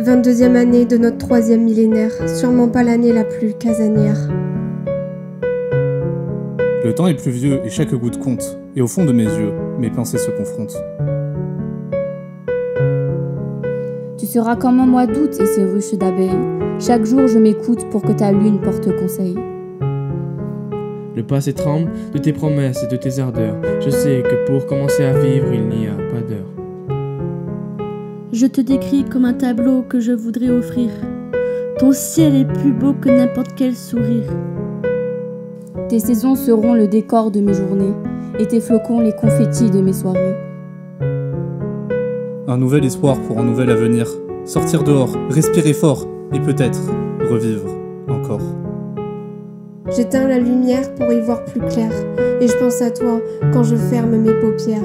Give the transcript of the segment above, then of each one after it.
22e année de notre 3e millénaire, sûrement pas l'année la plus casanière. Le temps est pluvieux et chaque goutte compte, et au fond de mes yeux, mes pensées se confrontent. Tu seras comme un mois d'août et ses ruches d'abeilles. Chaque jour je m'écoute pour que ta lune porte conseil. Le passé tremble de tes promesses et de tes ardeurs. Je sais que pour commencer à vivre, il n'y a pas d'heure. Je te décris comme un tableau que je voudrais offrir. Ton ciel est plus beau que n'importe quel sourire. Tes saisons seront le décor de mes journées et tes flocons les confettis de mes soirées. Un nouvel espoir pour un nouvel avenir. Sortir dehors, respirer fort et peut-être revivre encore. J'éteins la lumière pour y voir plus clair, et je pense à toi quand je ferme mes paupières.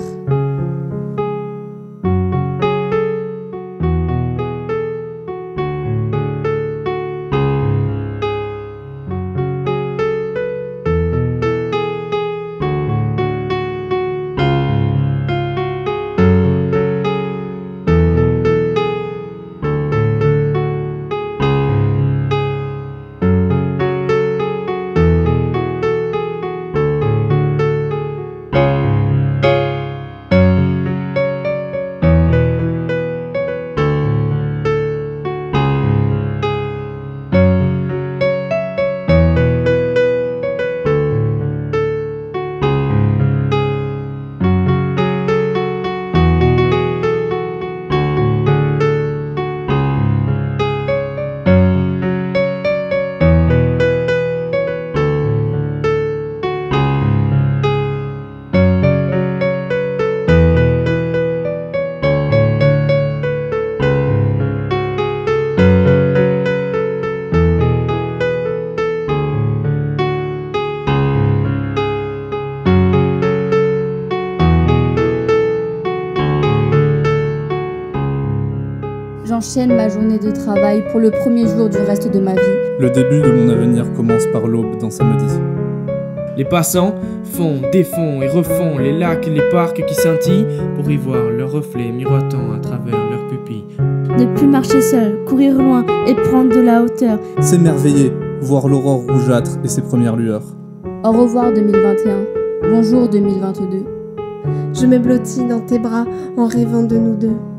J'enchaîne ma journée de travail pour le premier jour du reste de ma vie. Le début de mon avenir commence par l'aube d'un samedi. Les passants font, défont et refont les lacs et les parcs qui scintillent pour y voir leurs reflets miroitant à travers leurs pupilles. Ne plus marcher seul, courir loin et prendre de la hauteur. S'émerveiller, voir l'aurore rougeâtre et ses premières lueurs. Au revoir 2021, bonjour 2022. Je me blottis dans tes bras en rêvant de nous deux.